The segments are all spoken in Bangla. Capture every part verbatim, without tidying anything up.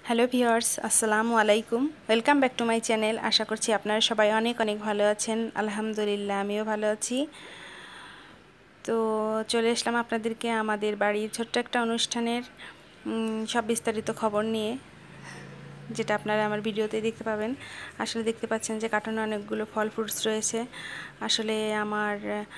হ্যালো ভিউয়ার্স, আসসালামু আলাইকুম। Welcome back to my channel. আশা করছি আপনারা সবাই অনেক অনেক ভালো আছেন। আলহামদুলিল্লাহ, আমিও ভালো আছি। তো চলে আসলাম আপনাদেরকে আমাদের বাড়ির ছোট্ট একটা অনুষ্ঠানের সব বিস্তারিত খবর নিয়ে, যেটা আপনারা আমার ভিডিওতে দেখতে পাবেন। আসলে দেখতে পাচ্ছেন যে কার্টুনে অনেকগুলো ফল ফ্রুটস রয়েছে। আসলে আমার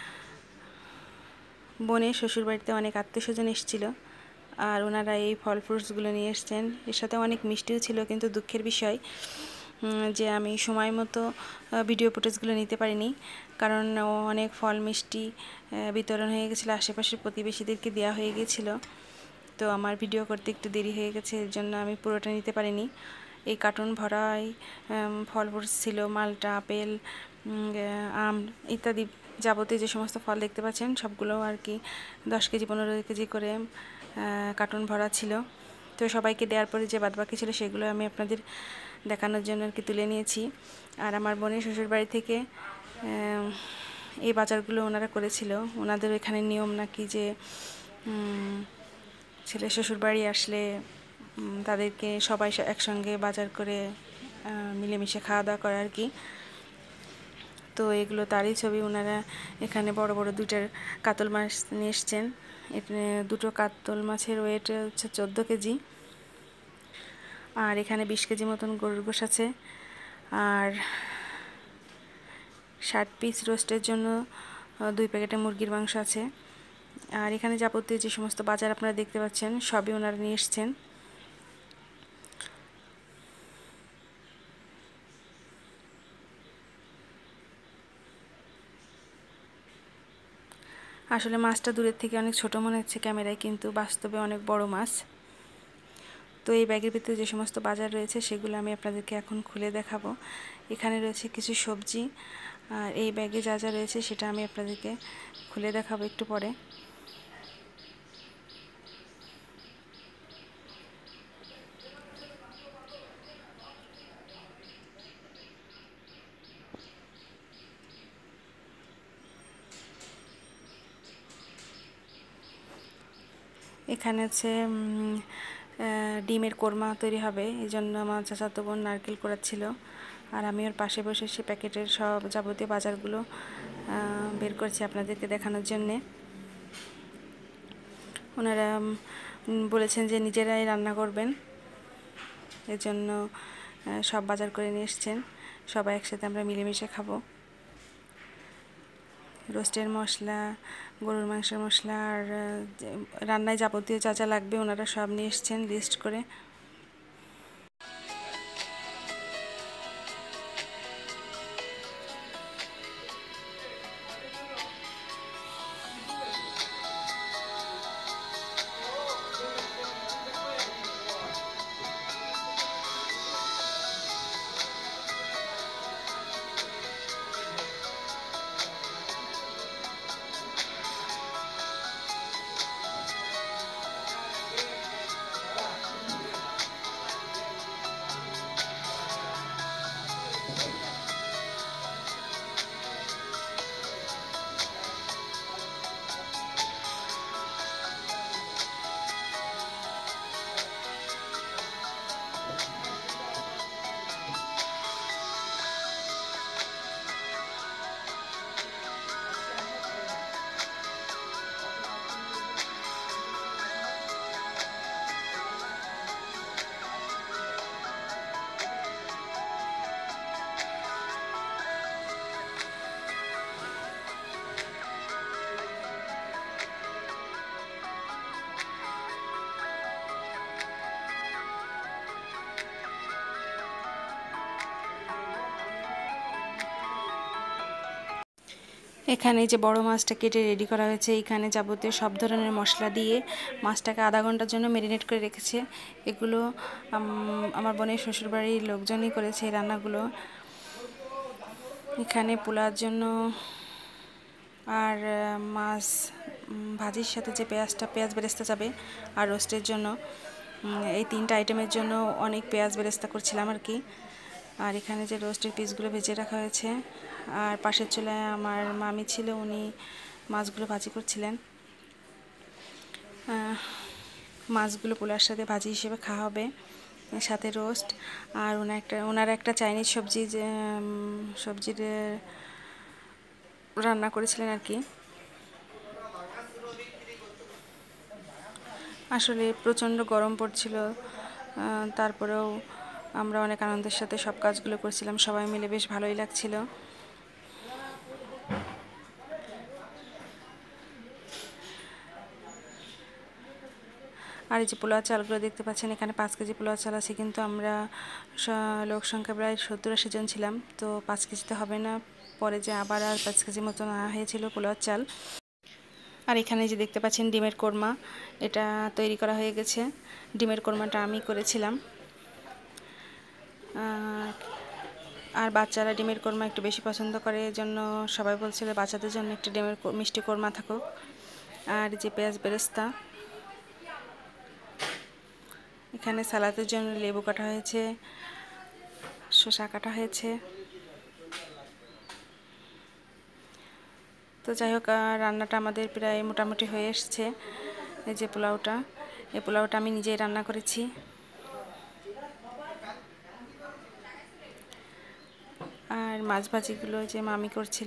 বোনের শ্বশুরবাড়িতে অনেক আত্মীয় স্বজন এসেছিলো, আর ওনারা এই ফল ফ্রুটসগুলো নিয়ে এসছেন। এর সাথে অনেক মিষ্টিও ছিল, কিন্তু দুঃখের বিষয় যে আমি সময় মতো ভিডিও ফুটেজগুলো নিতে পারিনি, কারণ অনেক ফল মিষ্টি বিতরণ হয়ে গেছিলো, আশেপাশের প্রতিবেশীদেরকে দেওয়া হয়ে গেছিলো। তো আমার ভিডিও করতে একটু দেরি হয়ে গেছে, এর জন্য আমি পুরোটা নিতে পারিনি। এই কার্টুন ভরাই ফল ফ্রুটস ছিল, মালটা, আপেল, আম ইত্যাদি যাবতীয় যে সমস্ত ফল দেখতে পাচ্ছেন সবগুলো আর কি দশ কেজি পনেরো কেজি করে কার্টুন ভরা ছিল। তো সবাইকে দেওয়ার পরে যে বাদবাকি ছিল সেগুলো আমি আপনাদের দেখানোর জন্য আর কি তুলে নিয়েছি। আর আমার বোনের শ্বশুরবাড়ি থেকে এই বাজারগুলো ওনারা করেছিল। ওনাদের এখানে নিয়ম নাকি যে ছেলে শ্বশুরবাড়ি আসলে তাদেরকে সবাই একসঙ্গে বাজার করে মিলেমিশে খাওয়া দাওয়া করে আর কি। তো এগুলো তারই ছবি। ওনারা এখানে বড় বড় দুটার কাতল মাছ নিয়ে এসছেন। দুটো কাতল মাছের ওয়েট হচ্ছে চোদ্দো কেজি। আর এখানে বিশ কেজি মতন গরুর গোশ আছে, আর ষাট পিস রোস্টের জন্য দুই প্যাকেটে মুরগির মাংস আছে। আর এখানে যাবতীয় যে সমস্ত বাজার আপনারা দেখতে পাচ্ছেন সবই ওনারা নিয়ে এসছেন। আসলে মাছটা দূরের থেকে অনেক ছোট মনে হচ্ছে ক্যামেরায়, কিন্তু বাস্তবে অনেক বড় মাছ। তো এই ব্যাগের ভিতরে যে সমস্ত বাজার রয়েছে সেগুলো আমি আপনাদেরকে এখন খুলে দেখাবো। এখানে রয়েছে কিছু সবজি, আর এই ব্যাগে যা যা রয়েছে সেটা আমি আপনাদেরকে খুলে দেখাবো একটু পরে। এখানে আছে ডিমের কোরমা তৈরি হবে, এই জন্য আমার চাচাতো বোন নারকেল কোড়াচ্ছিল, আর আমি ওর পাশে বসে সে প্যাকেটের সব যাবতীয় বাজারগুলো বের করছি আপনাদেরকে দেখানোর জন্যে। ওনারা বলেছেন যে নিজেরাই রান্না করবেন, এর জন্য সব বাজার করে নিয়ে এসছেন। সবাই একসাথে আমরা মিলেমিশে খাবো। রোস্টের মশলা, গরুর মাংসের মশলা, আর রান্নায় যাবতীয় যা যা লাগবে ওনারা সব নিয়ে এসছেন লিস্ট করে। এখানে যে বড় মাছটা কেটে রেডি করা হয়েছে, এখানে যাবতীয় সব ধরনের মশলা দিয়ে মাছটাকে আধা ঘন্টার জন্য ম্যারিনেট করে রেখেছে। এগুলো আমার বোনের শ্বশুরবাড়ির লোকজনই করেছে এই রান্নাগুলো। এখানে পোলাওর জন্য আর মাছ ভাজির সাথে যে পেঁয়াজটা পেঁয়াজ বেরেস্তা যাবে, আর রোস্টের জন্য এই তিনটা আইটেমের জন্য অনেক পেঁয়াজ বেরেস্তা করছিলাম আর কি। আর এখানে যে রোস্টের পিসগুলো ভেজে রাখা হয়েছে, আর পাশের চুলায় আমার মামি ছিল, উনি মাছগুলো ভাজি করছিলেন। মাছগুলো পোলার সাথে ভাজি হিসেবে খাওয়া হবে। সাথে রোস্ট, আর ওনার একটা ওনারা একটা চাইনিজ সবজি যে সবজির রান্না করেছিলেন আর কি। আসলে প্রচণ্ড গরম পড়ছিল, তারপরেও আমরা অনেক আনন্দের সাথে সব কাজগুলো করছিলাম, সবাই মিলে বেশ ভালোই লাগছিল। আর এই যে পোলাও চালগুলো দেখতে পাচ্ছেন, এখানে পাঁচ কেজি পোলাও চাল আছে, কিন্তু আমরা লোক সংখ্যা প্রায় সত্তর আশি জন ছিলাম, তো পাঁচ কেজিতে হবে না, পরে যে আবার আর পাঁচ কেজি মতো আনা হয়েছিল পোলাও চাল। আর এখানে যে দেখতে পাচ্ছেন ডিমের কোরমা, এটা তৈরি করা হয়ে গেছে। ডিমের কোরমাটা আমি করেছিলাম, আর বাচ্চারা ডিমের কোরমা একটু বেশি পছন্দ করে, এজন্য সবাই বলছিল বাচ্চাদের জন্য একটা ডিমের মিষ্টি কোরমা থাকুক। আর যে পেঁয়াজ বেরেস্তা, এখানে সালাদের জন্য লেবু কাটা হয়েছে, শসা কাটা হয়েছে। তো যাই হোক, রান্নাটা আমাদের প্রায় মোটামুটি হয়ে এসছে। এই যে পোলাওটা, এই পোলাওটা আমি নিজেই রান্না করেছি। আর মাছ ভাজিগুলো যে মামি করছিল,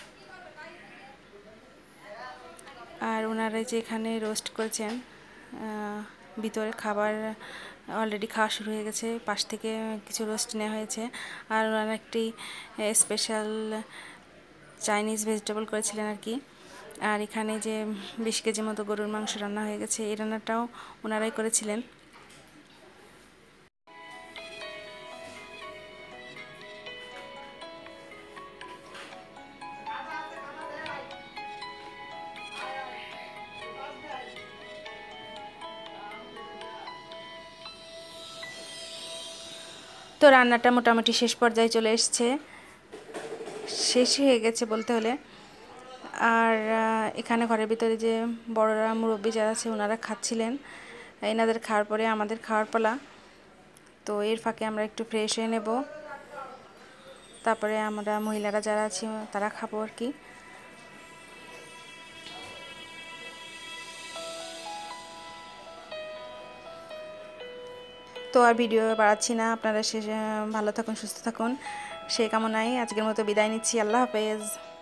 আর ওনারা যে এখানে রোস্ট করেছেন, ভিতরে খাবার অলরেডি খাওয়া শুরু হয়ে গেছে, পাশ থেকে কিছু রোস্ট নেওয়া হয়েছে। আর ওনারা একটি স্পেশাল চাইনিজ ভেজিটেবল করেছিলেন আর কি। আর এখানে যে বিশ কেজি মতো গরুর মাংস রান্না হয়ে গেছে, এই রান্নাটাও ওনারাই করেছিলেন। তো রান্নাটা মোটামুটি শেষ পর্যায়ে চলে এসছে, শেষ হয়ে গেছে বলতে হলে। আর এখানে ঘরের ভিতরে যে বড়রা মুরব্বী যারা আছে ওনারা খাচ্ছিলেন, এনাদের খাওয়ার পরে আমাদের খাওয়ার পালা। তো এর ফাঁকে আমরা একটু ফ্রেশ হয়ে নেব, তারপরে আমরা মহিলারা যারা আছি তারা খাবো আর কি। তো আর ভিডিও বাড়াচ্ছি না, আপনারা শেষে ভালো থাকুন, সুস্থ থাকুন সেই কামনায় আজকের মতো বিদায় নিচ্ছি। আল্লাহ হাফেজ।